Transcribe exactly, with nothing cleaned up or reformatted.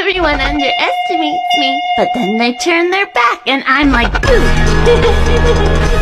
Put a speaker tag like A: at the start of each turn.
A: Everyone underestimates me, but then they turn their back and I'm like, boo!